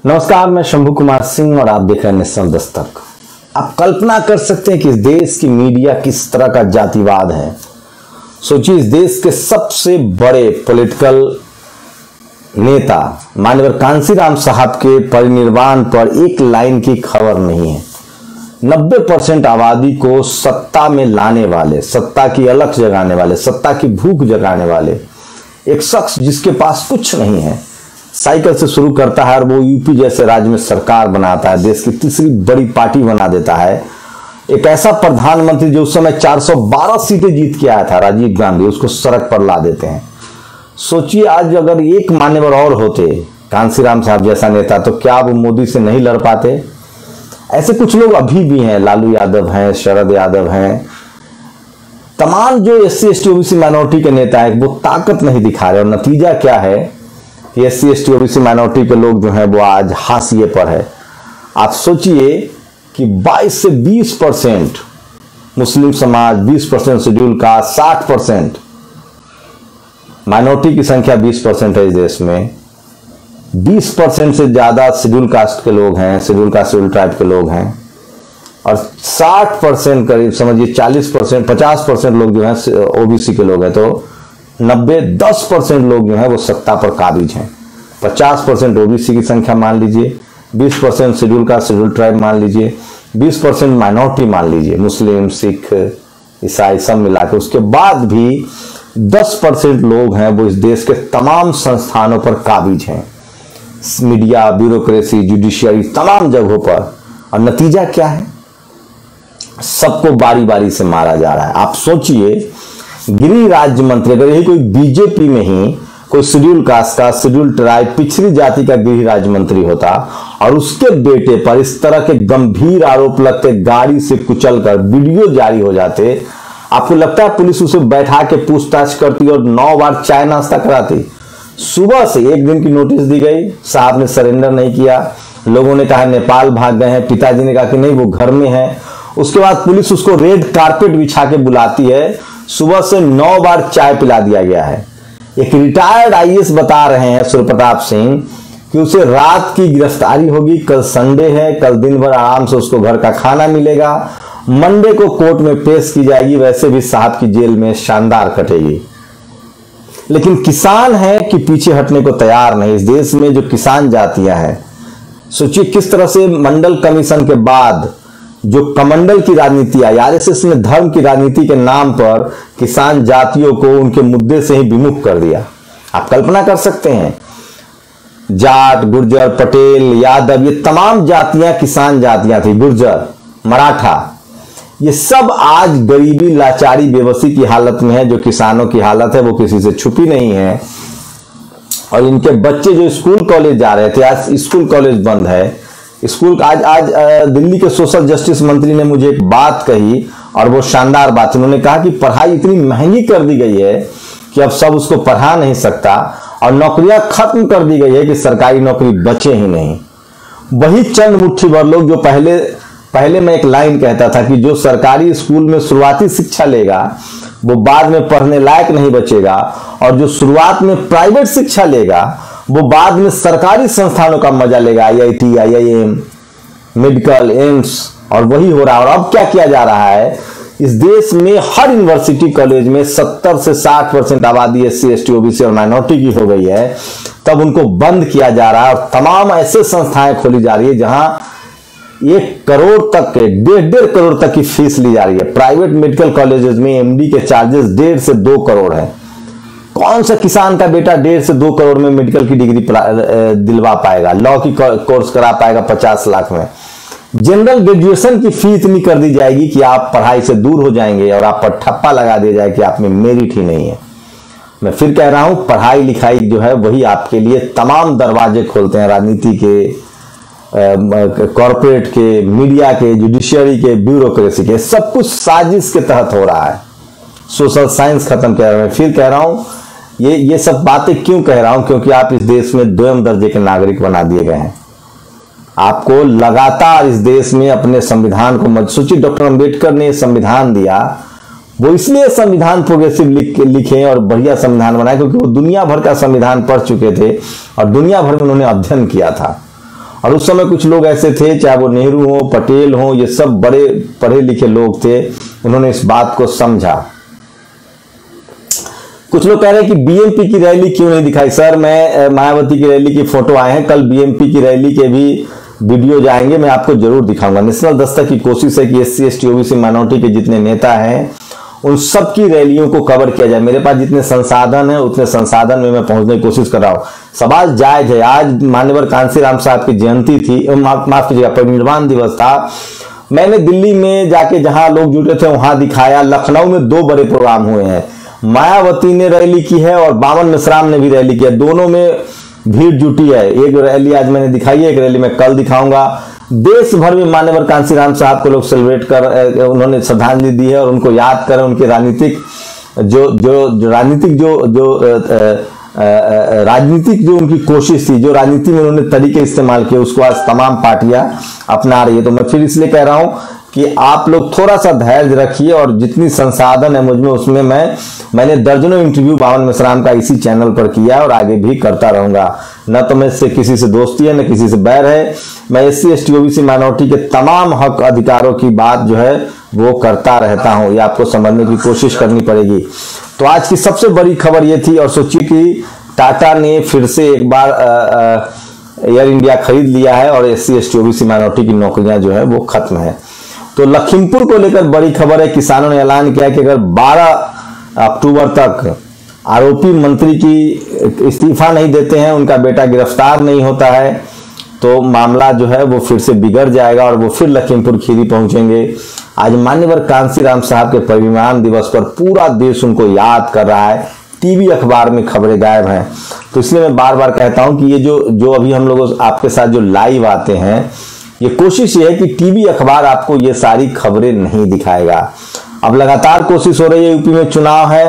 नमस्कार, मैं शंभू कुमार सिंह और आप देख रहे हैं नेशनल दस्तक। आप कल्पना कर सकते हैं कि इस देश की मीडिया किस तरह का जातिवाद है। सोचिए, इस देश के सबसे बड़े पॉलिटिकल नेता माननीय कांशीराम साहब के परिनिर्वाण पर एक लाइन की खबर नहीं है। 90% आबादी को सत्ता में लाने वाले, सत्ता की अलख जगाने वाले, सत्ता की भूख जगाने वाले एक शख्स जिसके पास कुछ नहीं है, साइकिल से शुरू करता है और वो यूपी जैसे राज्य में सरकार बनाता है, देश की तीसरी बड़ी पार्टी बना देता है। एक ऐसा प्रधानमंत्री जो उस समय 412 सीटें जीत के आया था, राजीव गांधी, उसको सड़क पर ला देते हैं। सोचिए, आज अगर एक मान्यवर और होते, कांशीराम साहब जैसा नेता, तो क्या वो मोदी से नहीं लड़ पाते? ऐसे कुछ लोग अभी भी हैं, लालू यादव हैं, शरद यादव हैं, तमाम जो SC ST OBC माइनॉरिटी के नेता है, वो ताकत नहीं दिखा रहे। और नतीजा क्या है? SC ST OBC माइनॉरिटी के लोग जो हैं वो आज हाशिए पर है। आप सोचिए कि 22 से 20% मुस्लिम समाज, 20% शेड्यूल कास्ट, 60% माइनॉरिटी की संख्या 20% है इस देश में। 20% से ज्यादा शेड्यूल कास्ट के लोग हैं, शेड्यूल कास्ट शेड्यूल ट्राइब के लोग हैं, और 60% करीब समझिए 40%, 50% लोग जो हैं OBC के लोग हैं। तो 90-10% लोग जो हैं वो सत्ता पर काबिज हैं। 50% OBC की संख्या मान लीजिए, 20% शेड्यूल कास्ट शेड्यूल ट्राइब मान लीजिए, 20% माइनॉरिटी मान लीजिए, मुस्लिम, सिख, ईसाई सब मिला के। उसके बाद भी 10% लोग हैं वो इस देश के तमाम संस्थानों पर काबिज हैं, मीडिया, ब्यूरोक्रेसी, जुडिशियरी, तमाम जगहों पर। और नतीजा क्या है? सबको बारी बारी से मारा जा रहा है। आप सोचिए, गृह राज्य मंत्री, अगर यही कोई बीजेपी में ही कोई शेड्यूल कास्ट का, शेड्यूल ट्राइब, पिछड़ी जाति का गृह राज्य मंत्री होता और उसके बेटे पर इस तरह के गंभीर आरोप लगते, गाड़ी से कुचलकर वीडियो जारी हो जाते, आपको लगता है पुलिस उसे बैठा के पूछताछ करती और 9 बार चाय नाश्ता कराती? सुबह से 1 दिन की नोटिस दी गई, साहब ने सरेंडर नहीं किया, लोगों ने कहा नेपाल भाग गए हैं, पिताजी ने कहा कि नहीं वो घर में है। उसके बाद पुलिस उसको रेड कारपेट बिछा के बुलाती है, सुबह से 9 बार चाय पिला दिया गया है। एक रिटायर्ड IAS बता रहे हैं, सूर्यप्रताप सिंह, कि उसे रात की गिरफ्तारी होगी, कल संडे है, कल दिन भर आराम से उसको घर का खाना मिलेगा, मंडे को कोर्ट में पेश की जाएगी, वैसे भी साहब की जेल में शानदार कटेगी। लेकिन किसान है कि पीछे हटने को तैयार नहीं। इस देश में जो किसान जातियां हैं, सोचिए किस तरह से मंडल कमीशन के बाद जो कमंडल की राजनीति आई, RSS ने धर्म की राजनीति के नाम पर किसान जातियों को उनके मुद्दे से ही विमुख कर दिया। आप कल्पना कर सकते हैं, जाट, गुर्जर, पटेल, यादव, ये तमाम जातियां किसान जातियां थी, गुर्जर, मराठा, ये सब आज गरीबी, लाचारी, बेबसी की हालत में है। जो किसानों की हालत है वो किसी से छुपी नहीं है। और इनके बच्चे जो स्कूल कॉलेज जा रहे थे, आज स्कूल कॉलेज बंद है। स्कूल आज दिल्ली के सोशल जस्टिस मंत्री ने मुझे एक बात कही और वो शानदार बात। उन्होंने कहा कि पढ़ाई इतनी महंगी कर दी गई है कि अब सब उसको पढ़ा नहीं सकता, और नौकरियां खत्म कर दी गई है कि सरकारी नौकरी बचे ही नहीं। वही चंद मुट्ठी भर लोग जो पहले मैं एक लाइन कहता था कि जो सरकारी स्कूल में शुरुआती शिक्षा लेगा वो बाद में पढ़ने लायक नहीं बचेगा, और जो शुरुआत में प्राइवेट शिक्षा लेगा वो बाद में सरकारी संस्थानों का मजा लेगा, IIT, IIM, मेडिकल, एम्स। और वही हो रहा है। और अब क्या किया जा रहा है? इस देश में हर यूनिवर्सिटी कॉलेज में 70 से 60% आबादी SC ST OBC और माइनॉरिटी की हो गई है, तब उनको बंद किया जा रहा है। और तमाम ऐसे संस्थाएं खोली जा रही है जहां 1 करोड़ तक के, 1.5 करोड़ तक की फीस ली जा रही है। प्राइवेट मेडिकल कॉलेजेस में MD के चार्जेस 1.5 से 2 करोड़ है। कौन सा किसान का बेटा 1.5 से 2 करोड़ में मेडिकल की डिग्री दिलवा पाएगा? लॉ की कोर्स करा पाएगा 50 लाख में? जनरल ग्रेजुएशन की फी इतनी कर दी जाएगी कि आप पढ़ाई से दूर हो जाएंगे और आप पर ठप्पा लगा दिया जाए कि आप में मेरिट ही नहीं है। मैं फिर कह रहा हूं, पढ़ाई लिखाई जो है वही आपके लिए तमाम दरवाजे खोलते हैं, राजनीति के, कॉर्पोरेट के, मीडिया के, जुडिशियरी के, ब्यूरोक्रेसी के। सब कुछ साजिश के तहत हो रहा है। सोशल साइंस खत्म कर रहे हैं। फिर कह रहा हूं, ये सब बातें क्यों कह रहा हूं? क्योंकि आप इस देश में 2म दर्जे के नागरिक बना दिए गए हैं। आपको लगातार इस देश में अपने संविधान को मत सोचिए। डॉक्टर अंबेडकर ने संविधान दिया, वो इसलिए संविधान प्रोग्रेसिव लिखे और बढ़िया संविधान बनाए क्योंकि वो दुनिया भर का संविधान पढ़ चुके थे और दुनिया भर में उन्होंने अध्ययन किया था। और उस समय कुछ लोग ऐसे थे, चाहे वो नेहरू हो, पटेल हो, ये सब बड़े पढ़े लिखे लोग थे, उन्होंने इस बात को समझा। कुछ लोग कह रहे हैं कि बीएमपी की रैली क्यों नहीं दिखाई। सर, मैं मायावती की रैली की फोटो आए हैं, कल बीएमपी की रैली के भी वीडियो जाएंगे, मैं आपको जरूर दिखाऊंगा। नेशनल दस्तक की कोशिश है कि एससी एसटी ओबीसी माइनॉरिटी के जितने नेता हैं उन सब की रैलियों को कवर किया जाए। मेरे पास जितने संसाधन है उतने संसाधन में मैं पहुंचने की कोशिश कर रहा हूं। सवाल जायज है। आज मान्यवर कांसीराम साहब की जयंती थी, माफ कीजिएगा, परिनिर्वाण दिवस था। मैंने दिल्ली में जाके जहां लोग जुटे थे वहां दिखाया। लखनऊ में 2 बड़े प्रोग्राम हुए हैं, मायावती ने रैली की है और बावन मिश्राम ने भी रैली की है, दोनों में भीड़ जुटी है। एक रैली आज मैंने दिखाई है, एक रैली मैं कल दिखाऊंगा। देश भर में मान्यवर कांसीराम साहब को लोग सेलिब्रेट कर, उन्होंने श्रद्धांजलि दी है और उनको याद करें। उनके राजनीतिक राजनीतिक जो उनकी कोशिश थी, जो राजनीति में उन्होंने तरीके इस्तेमाल किए, उसको आज तमाम पार्टियां अपना रही है। तो मैं फिर इसलिए कह रहा हूं कि आप लोग थोड़ा सा धैर्य रखिए और जितनी संसाधन है मुझमें उसमें मैंने दर्जनों इंटरव्यू बावन मिश्राम का इसी चैनल पर किया और आगे भी करता रहूंगा। न तो मैं इससे किसी से दोस्ती है न किसी से बैर है। मैं एससी एसटी ओबीसी माइनॉरिटी के तमाम हक अधिकारों की बात जो है वो करता रहता हूं, ये आपको समझने की कोशिश करनी पड़ेगी। तो आज की सबसे बड़ी खबर ये थी, और सोचिए कि टाटा ने फिर से एक बार एयर इंडिया खरीद लिया है और एससी एसटी ओबीसी माइनॉरिटी की नौकरियां जो है वो खत्म है। तो लखीमपुर को लेकर बड़ी खबर है। किसानों ने ऐलान किया कि अगर 12 अक्टूबर तक आरोपी मंत्री की इस्तीफा नहीं देते हैं, उनका बेटा गिरफ्तार नहीं होता है, तो मामला जो है वो फिर से बिगड़ जाएगा और वो फिर लखीमपुर खीरी पहुंचेंगे। आज मान्यवर कांसीराम साहब के परिनिर्वाण दिवस पर पूरा देश उनको याद कर रहा है। टीवी अखबार में खबरें गायब हैं। तो इसलिए मैं बार बार कहता हूं कि ये जो अभी हम लोग आपके साथ जो लाइव आते हैं, ये कोशिश ये है कि टीवी अखबार आपको ये सारी खबरें नहीं दिखाएगा। अब लगातार कोशिश हो रही है, यूपी में चुनाव है,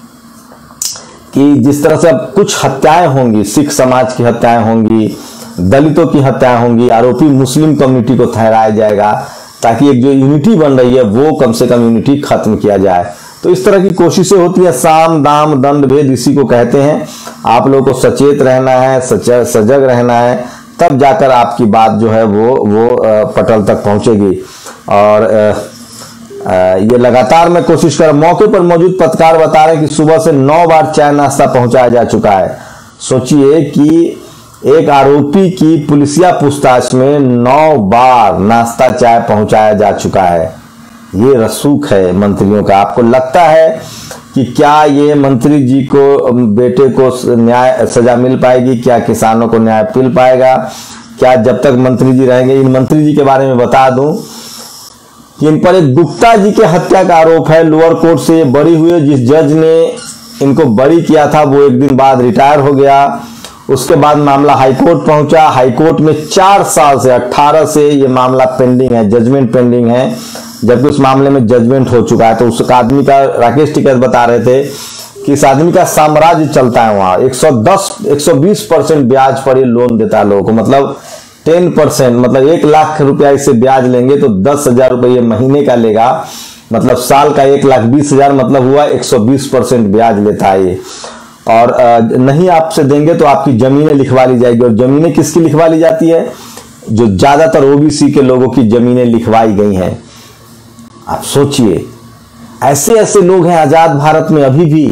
कि जिस तरह से अब कुछ हत्याएं होंगी, सिख समाज की हत्याएं होंगी, दलितों की हत्याएं होंगी, आरोपी मुस्लिम कम्युनिटी को ठहराया जाएगा, ताकि एक जो यूनिटी बन रही है वो कम से कम यूनिटी खत्म किया जाए। तो इस तरह की कोशिशें होती है। साम दाम दंड भेद इसी को कहते हैं। आप लोगों को सचेत रहना है, सजग रहना है, तब जाकर आपकी बात जो है वो पटल तक पहुंचेगी। और ये लगातार मैं कोशिश कर, मौके पर मौजूद पत्रकार बता रहे हैं कि सुबह से 9 बार चाय नाश्ता पहुंचाया जा चुका है। सोचिए कि एक आरोपी की पुलिसिया पूछताछ में 9 बार नाश्ता चाय पहुंचाया जा चुका है। ये रसूख है मंत्रियों का। आपको लगता है कि क्या ये मंत्री जी को, बेटे को न्याय सजा मिल पाएगी? क्या किसानों को न्याय मिल पाएगा? क्या जब तक मंत्री जी रहेंगे? इन मंत्री जी के बारे में बता दूं कि इन पर एक गुप्ता जी के हत्या का आरोप है। लोअर कोर्ट से ये बरी हुए। जिस जज ने इनको बरी किया था वो एक दिन बाद रिटायर हो गया। उसके बाद मामला हाईकोर्ट पहुंचा। हाईकोर्ट में 4 साल से 18 से ये मामला पेंडिंग है, जजमेंट पेंडिंग है, जबकि उस मामले में जजमेंट हो चुका है। तो उस आदमी का, राकेश टिकैत बता रहे थे कि इस आदमी का साम्राज्य चलता है वहां। 120% ब्याज पर ये लोन देता है लोगों को। मतलब 10%, मतलब 1 लाख रुपया इससे ब्याज लेंगे तो 10,000 रुपये महीने का लेगा। मतलब साल का 1,20,000, मतलब हुआ 120% ब्याज लेता है ये। और नहीं आपसे देंगे तो आपकी जमीनें लिखवा ली जाएगी। और जमीनें किसकी लिखवा ली जाती है? जो ज्यादातर ओबीसी के लोगों की जमीनें लिखवाई गई हैं। आप सोचिए, ऐसे ऐसे लोग हैं आजाद भारत में अभी भी।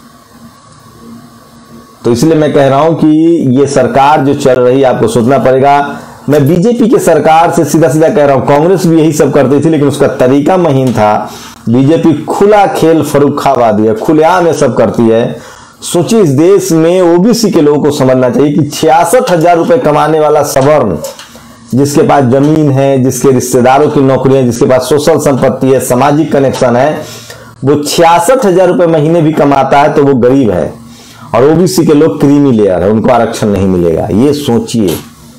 तो इसलिए मैं कह रहा हूं कि ये सरकार जो चल रही है, आपको सोचना पड़ेगा। मैं बीजेपी के सरकार से सीधा सीधा कह रहा हूं, कांग्रेस भी यही सब करती थी, लेकिन उसका तरीका महीन था। बीजेपी खुला खेल फर्रुखाबादी है, खुलेआम ये सब करती है। सोचिए, इस देश में ओबीसी के लोगों को समझना चाहिए कि 66,000 रुपए कमाने वाला सवर्ण, जिसके पास जमीन है, जिसके रिश्तेदारों की नौकरी है, जिसके पास सोशल संपत्ति है, सामाजिक कनेक्शन है, वो 66,000 रुपए महीने भी कमाता है तो वो गरीब है। और ओबीसी के लोग क्रीमी लेयर है, उनको आरक्षण नहीं मिलेगा। ये सोचिए।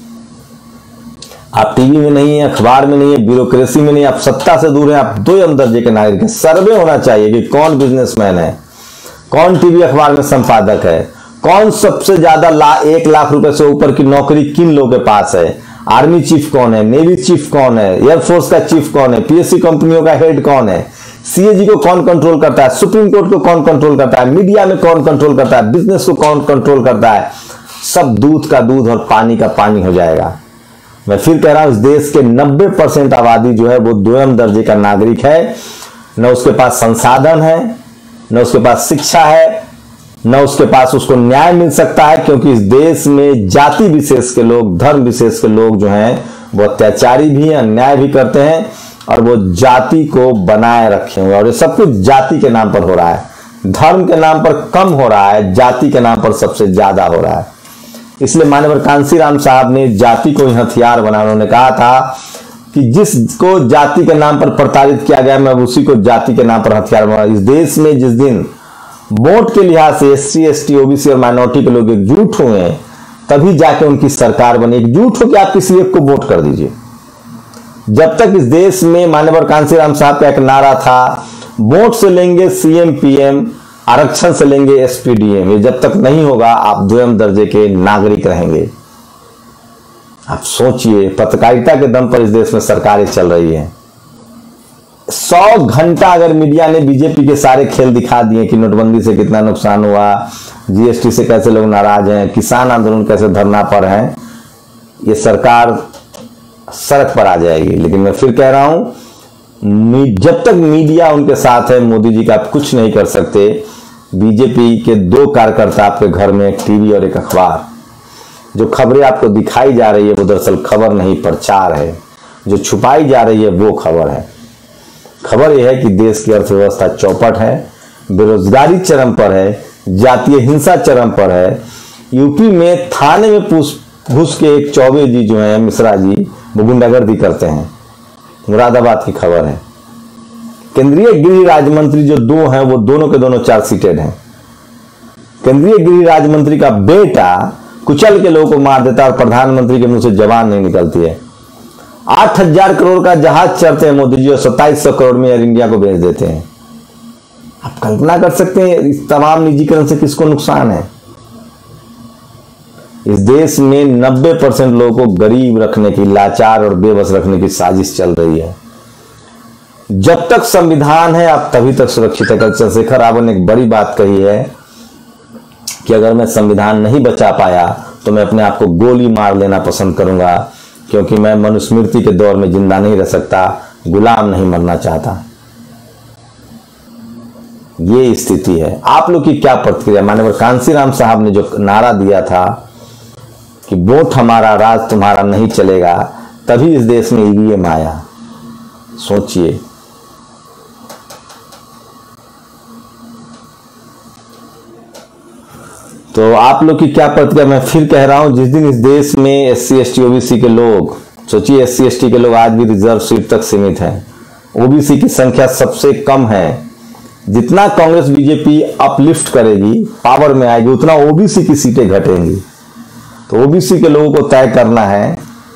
आप टीवी में नहीं है, अखबार में नहीं है, ब्यूरोक्रेसी में नहीं, आप सत्ता से दूर हैं, आप 2 दर्जे के नागरिक हैं। सर्वे होना चाहिए कि कौन बिजनेसमैन है, कौन टीवी अखबार में संपादक है, कौन सबसे ज्यादा 1 लाख रुपए से ऊपर की नौकरी किन लोगों के पास है, आर्मी चीफ कौन है, नेवी चीफ कौन है, एयरफोर्स का चीफ कौन है, पीएससी कंपनियों का हेड कौन है, सीएजी को कौन कंट्रोल करता है, सुप्रीम कोर्ट को कौन कंट्रोल करता है, मीडिया में कौन कंट्रोल करता है, बिजनेस को कौन कंट्रोल करता है। सब दूध का दूध और पानी का पानी हो जाएगा। मैं फिर कह रहा हूं, इस देश के 90% आबादी जो है वो द्वितीय दर्जे का नागरिक है। न उसके पास संसाधन है, न उसके पास शिक्षा है, न उसके पास उसको न्याय मिल सकता है, क्योंकि इस देश में जाति विशेष के लोग, धर्म विशेष के लोग जो हैं वो अत्याचारी भी हैं, अन्याय भी करते हैं और वो जाति को बनाए रखे हुए, और ये सब कुछ जाति के नाम पर हो रहा है। धर्म के नाम पर कम हो रहा है, जाति के नाम पर सबसे ज्यादा हो रहा है। इसलिए माननीय कांशीराम साहब ने जाति को ही हथियार बनाया। उन्होंने कहा था कि जिसको जाति के नाम पर प्रताड़ित किया गया, मैं उसी को जाति के नाम पर हथियार बना। इस देश में जिस दिन वोट के लिहाज से SC, ST, OBC और माइनॉरिटी के लोग एकजुट हुए हैं, तभी जाके उनकी सरकार बनी। एकजुट होकर आप किसी एक को वोट कर दीजिए। जब तक इस देश में माननीय कांशीराम साहब का एक नारा था, वोट से लेंगे CM, PM, आरक्षण से लेंगे SP, DM, ये जब तक नहीं होगा आप द्वितीय दर्जे के नागरिक रहेंगे। आप सोचिए, पत्रकारिता के दम पर इस देश में सरकारें चल रही है। 100 घंटा अगर मीडिया ने बीजेपी के सारे खेल दिखा दिए कि नोटबंदी से कितना नुकसान हुआ, GST से कैसे लोग नाराज हैं, किसान आंदोलन कैसे धरना पर है, ये सरकार सड़क पर आ जाएगी। लेकिन मैं फिर कह रहा हूं, जब तक मीडिया उनके साथ है, मोदी जी का आप कुछ नहीं कर सकते। बीजेपी के 2 कार्यकर्ता आपके घर में, एक टीवी और एक अखबार। जो खबरें आपको दिखाई जा रही है वो दरअसल खबर नहीं, प्रचार है। जो छुपाई जा रही है वो खबर है। खबर यह है कि देश की अर्थव्यवस्था चौपट है, बेरोजगारी चरम पर है, जातीय हिंसा चरम पर है। यूपी में थाने में घुस के एक चौबे जी जो है, मिश्रा जी, वो गुंडागर्दी करते हैं। मुरादाबाद की खबर है। केंद्रीय गृह राज्य मंत्री जो 2 हैं, वो दोनों के दोनों चार्जशीटेड हैं। केंद्रीय गृह राज्य मंत्री का बेटा कुचल के लोगों को मार देता है और प्रधानमंत्री के मुंह से जबान नहीं निकलती है। 8000 करोड़ का जहाज चढ़ते हैं मोदी जी और 2700 करोड़ में एयर इंडिया को भेज देते हैं। आप कल्पना कर सकते हैं इस तमाम निजीकरण से किसको नुकसान है। इस देश में 90% लोगों को गरीब रखने की, लाचार और बेबस रखने की साजिश चल रही है। जब तक संविधान है आप तभी तक सुरक्षित है। कल चंद्रशेखर रावत ने एक बड़ी बात कही है कि अगर मैं संविधान नहीं बचा पाया तो मैं अपने आप को गोली मार लेना पसंद करूंगा, क्योंकि मैं मनुस्मृति के दौर में जिंदा नहीं रह सकता, गुलाम नहीं मरना चाहता। ये स्थिति है। आप लोग की क्या प्रतिक्रिया? माननीय कांशीराम साहब ने जो नारा दिया था कि वोट हमारा, राज तुम्हारा नहीं चलेगा, तभी इस देश में EVM आया। सोचिए। तो आप लोग की क्या प्रतिक्रिया? मैं फिर कह रहा हूं, जिस दिन इस देश में SC, ST, OBC के लोग, सोचिए SC, ST के लोग आज भी रिजर्व सीट तक सीमित हैं। OBC की संख्या सबसे कम है। जितना कांग्रेस बीजेपी अपलिफ्ट करेगी, पावर में आएगी, उतना OBC की सीटें घटेंगी। तो OBC के लोगों को तय करना है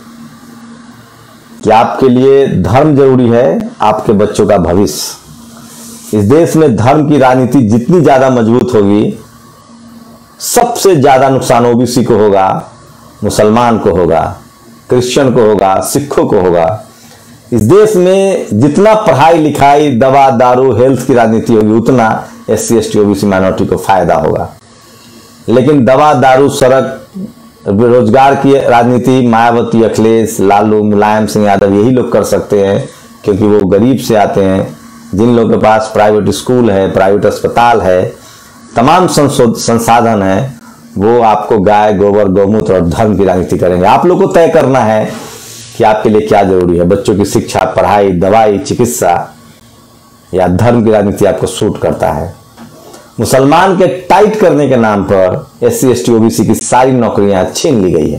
कि आपके लिए धर्म जरूरी है, आपके बच्चों का भविष्य। इस देश में धर्म की राजनीति जितनी ज्यादा मजबूत होगी, सबसे ज्यादा नुकसान OBC को होगा, मुसलमान को होगा, क्रिश्चियन को होगा, सिखों को होगा। इस देश में जितना पढ़ाई लिखाई, दवा दारू, हेल्थ की राजनीति होगी, उतना SC, ST, OBC माइनॉरिटी को फायदा होगा। लेकिन दवा दारू, सड़क, बेरोजगार की राजनीति मायावती, अखिलेश, लालू, मुलायम सिंह यादव यही लोग कर सकते हैं, क्योंकि वो गरीब से आते हैं। जिन लोगों के पास प्राइवेट स्कूल है, प्राइवेट अस्पताल है, तमाम संसाधन है, वो आपको गाय, गोबर, गौमूत्र और धर्म की राजनीति करेंगे। आप लोग को तय करना है कि आपके लिए क्या जरूरी है। बच्चों की शिक्षा, पढ़ाई, दवाई, चिकित्सा, या धर्म की राजनीति आपको सूट करता है। मुसलमान के टाइट करने के नाम पर SC, ST, OBC की सारी नौकरियां छीन ली गई है।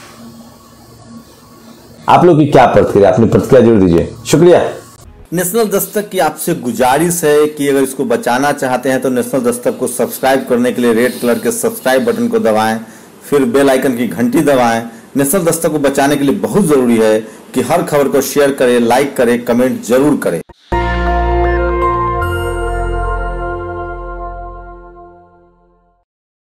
आप लोग की क्या प्रतिक्रिया? अपनी प्रतिक्रिया जरूर दीजिए। शुक्रिया। नेशनल दस्तक की आपसे गुजारिश है कि अगर इसको बचाना चाहते हैं तो नेशनल दस्तक को सब्सक्राइब करने के लिए रेड कलर के सब्सक्राइब बटन को दबाएं, फिर बेल आइकन की घंटी दबाएं। नेशनल दस्तक को बचाने के लिए बहुत जरूरी है कि हर खबर को शेयर करें, लाइक करें, कमेंट जरूर करें।